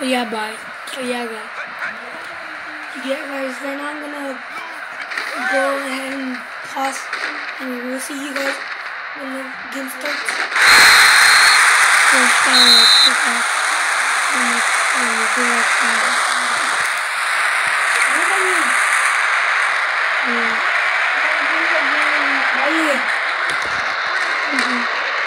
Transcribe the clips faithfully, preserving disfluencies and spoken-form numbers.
yeah, bye. So yeah, guys. Yeah, guys. Then I'm gonna go ahead and pause, and we'll see you guys when the game starts. First, uh, first off, when we when we go outside. Yeah. Mm-hmm.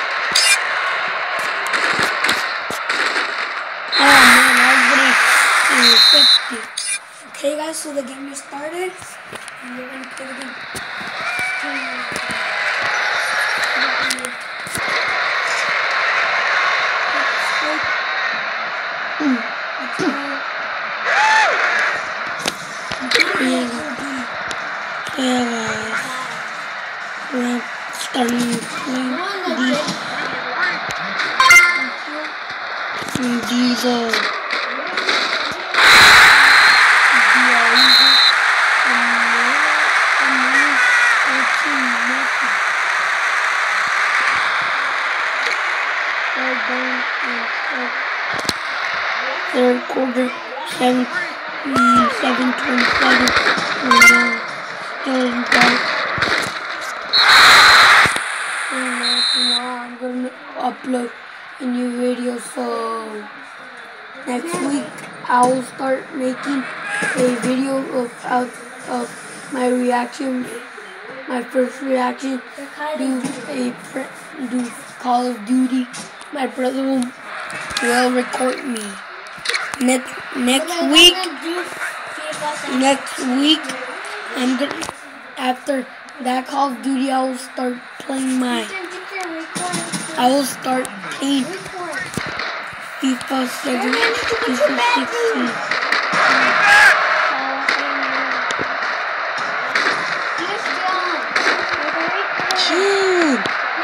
Oh man, I was getting fifty. Okay, guys, so the game just started, and we're gonna play the game. Mm. Let's go. Yeah, yeah, guys. We're starting playing the Diesel. Third quarter, seven, seven twenty-seven. Still in dark. And uh, tomorrow I'm gonna upload a new video. So next week I will start making a video of out of my reaction, my first reaction to a do Call of Duty. My brother will, will record me. Next next week, next week, I'm gonna after that Call of Duty, I will start playing my. I will start playing FIFA seven, FIFA sixteen. Dude.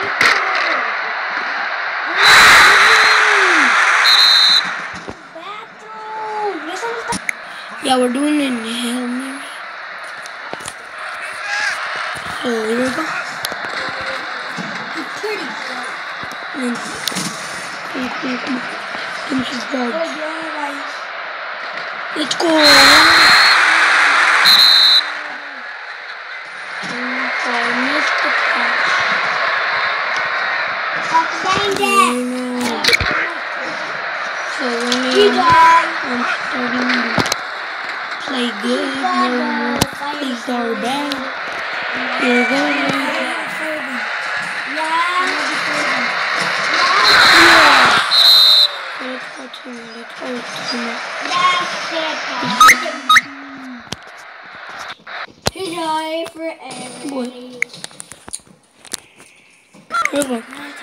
Yeah, we're doing it in Hail Mary. So here we go. Pretty good. And finish his dog. Let's go. I missed the catch. So when I'm starting to play good, more plays are bad. Here we go. Let's go to let's go to Enjoy for everybody. Here we go.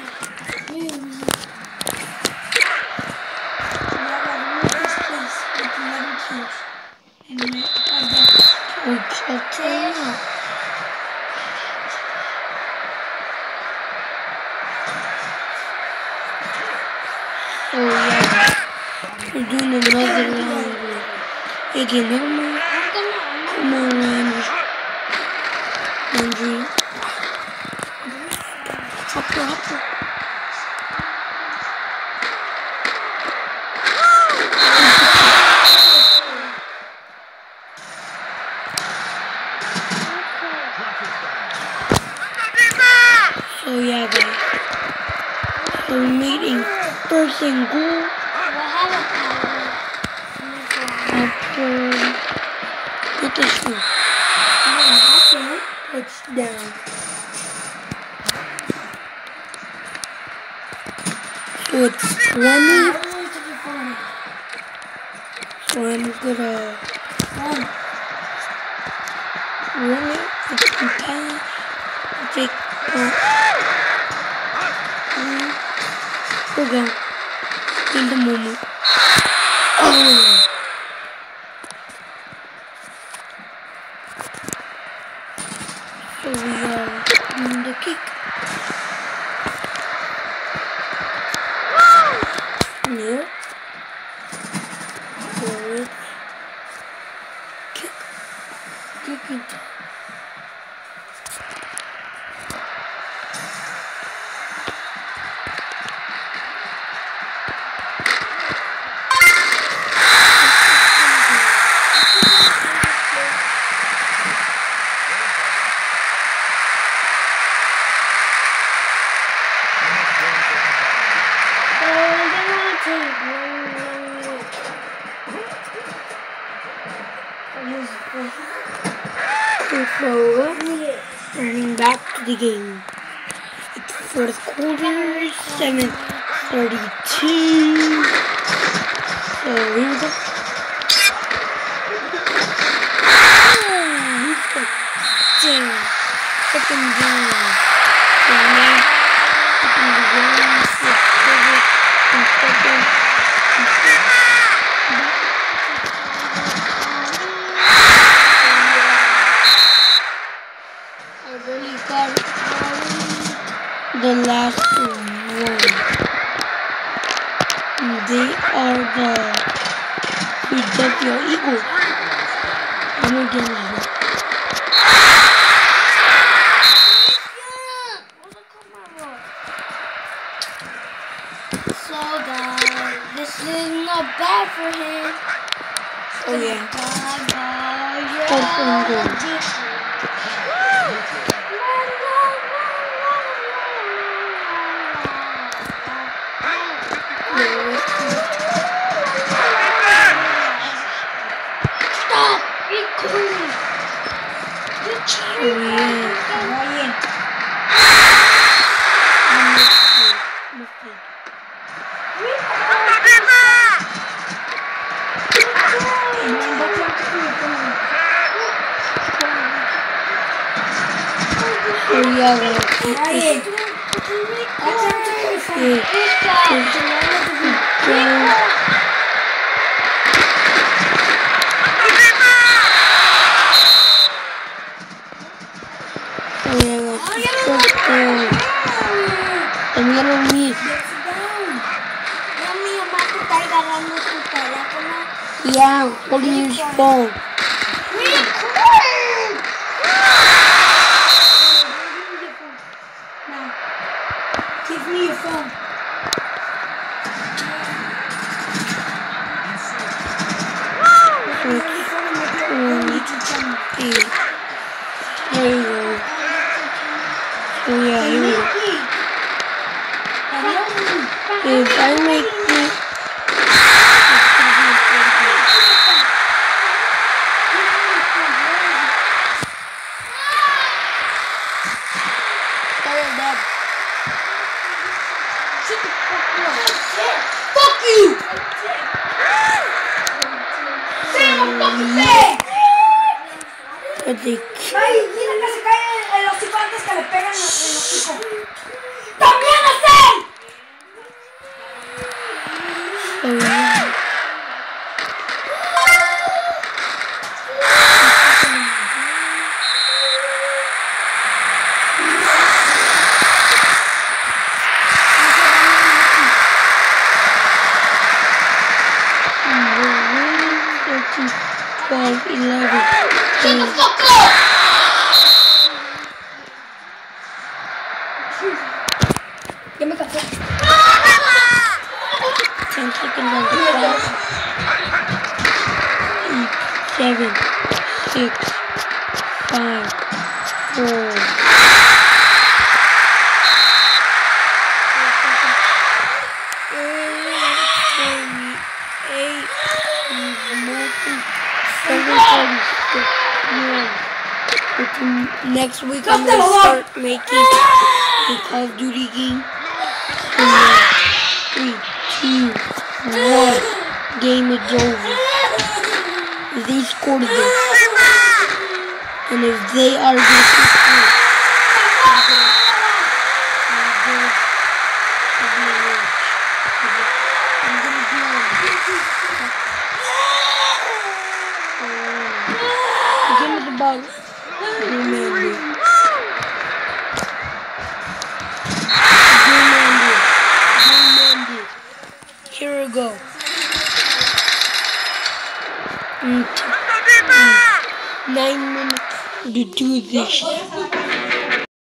So yeah, we're doing another round. Again, no more. Come on, Andrew. Andrew. Hopper, hopper. So yeah, guys. So we made a first and goal. After with this one. Touchdown. So it's twenty. So I'm gonna run it. It's the pass. Take pump. We're going in the moment. Oh! So we are doing the kick. Yeah. So it's kick. Kicking time. tape. So, turning back to the game. It's fourth quarter, seven thirty-two. So, here we go. Second game. And now, second game. And second. I really got the last one. They are the Philadelphia Eagles. I'm again here. So guys, this is not bad for him. Oh yeah. Bye bye. Fourth and goal. Stop! Be cool. You Oh yeah. Ryan. Oh yeah, well, Ryan. También lo vi. Yeah, holding his phone. Now, give me your phone. Eight. There you go. Oh yeah, here we go. If I make it, Fuck you! I think. Ay, mira que se cae el hocico antes que le pegan el hocico. ¡También así! Oh yeah. twelve, eleven. Shut the fuck up! Give me a cup. ten seconds on the clock. eight, seven, six, five, four. eight, seven, forty-six. Next week I'm gonna start making a Call of Duty game. Three, two, one. Game is over. They scored this, and if they are going to score, give me the ball. Remember. Remember. Remember. Here we go. Mm, mm, Nine minutes to do this.